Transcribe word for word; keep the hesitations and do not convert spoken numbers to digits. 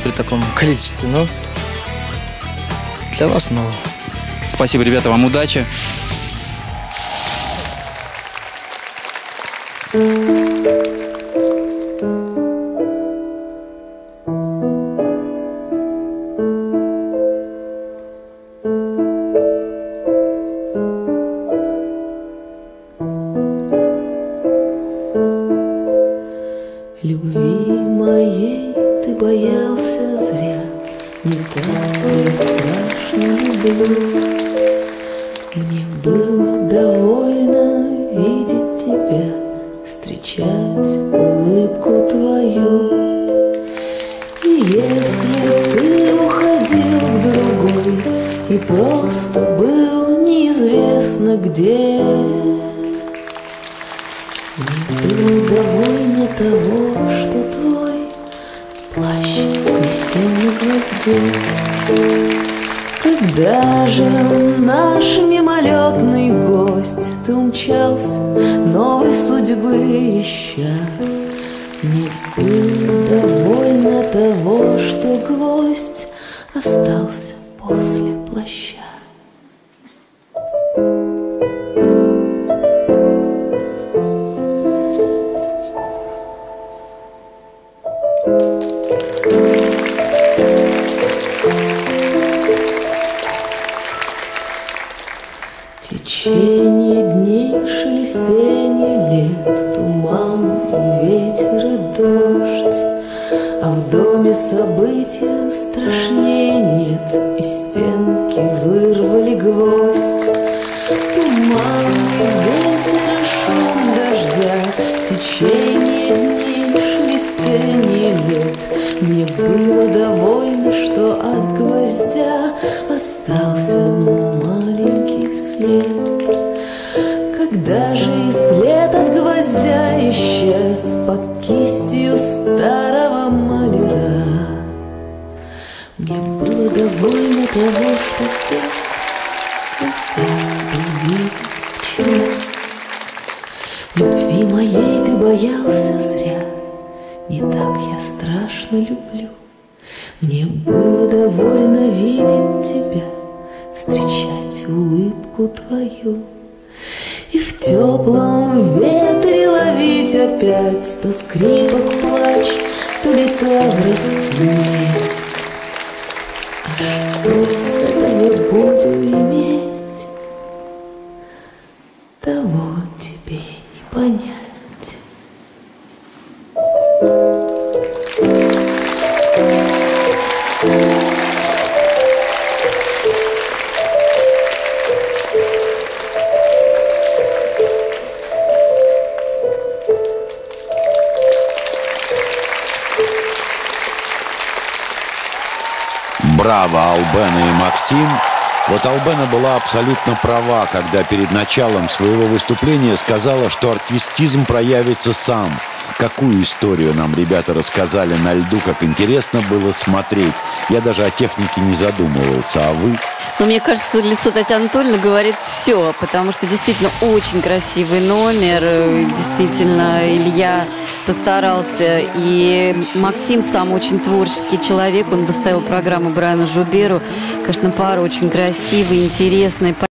при таком количестве, но для вас новое. Спасибо, ребята, вам удачи. Любви моей ты боялся зря, не так я страшно люблю. Мне было довольно видеть тебя, встречать улыбку твою. И если ты уходил к другой и просто был неизвестно где, мне было довольно того, что твой плащ висел на гвозде. Когда же наш мимолетный гость, ты умчался, новой судьбы ища, мне было довольно того, что гвоздь остался после плаща. Течение дней, шелестенье лет, туман и ветер и дождь, а в доме события страшнее нет, и стенки вырвали гвоздь. Туман и ветер и шум дождя, течение дней, шелестенье лет. Мне было довольно, что от гвоздя остался маленький след. Когда же и след от гвоздя исчез под кистью старого маляра, мне было довольно того, что свет гвоздя был виден вчера. Любви моей ты боялся зря, не так я страшно люблю. Мне было довольно видеть тебя, встречать улыбку твою. И в теплом ветре ловить опять то скрипок плач, то литавров медь. А что с этого буду иметь, того тебе не понять. Браво, Албена и Максим. Вот Албена была абсолютно права, когда перед началом своего выступления сказала, что артистизм проявится сам. Какую историю нам ребята рассказали на льду, как интересно было смотреть. Я даже о технике не задумывался, а вы? Но мне кажется, лицо Татьяны Анатольевны говорит все, потому что действительно очень красивый номер, действительно Илья постарался, и Максим сам очень творческий человек, он бы ставил программу Брайану Жуберу, конечно, пара очень красивая, интересная.